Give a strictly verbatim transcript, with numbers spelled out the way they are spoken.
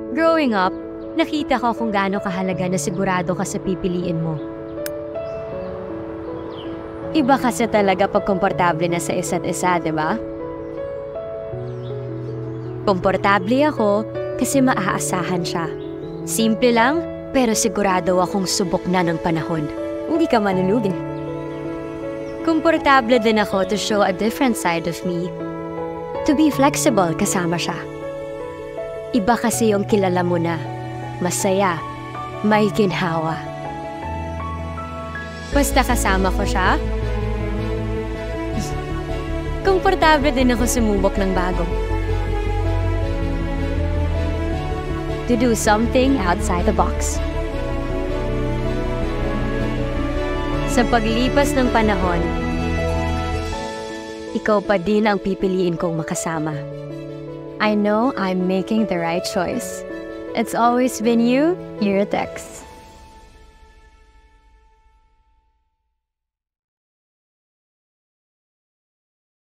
Growing up, nakita ko kung gaano kahalaga na sigurado ka sa pipiliin mo. Iba kasi talaga pag komportable na sa isa't isa, di ba? Komportable ako kasi maaasahan siya. Simple lang, pero sigurado akong subok na ng panahon. Hindi ka manulugi. Komportable din ako to show a different side of me. To be flexible kasama siya. Iba kasi yung kilala mo na. Masaya, may ginhawa. Basta kasama ko siya, komportable din ako sumubok ng bago. To do something outside the box. Sa paglipas ng panahon, ikaw pa din ang pipiliin kong makasama. I know I'm making the right choice. It's always been you, your text.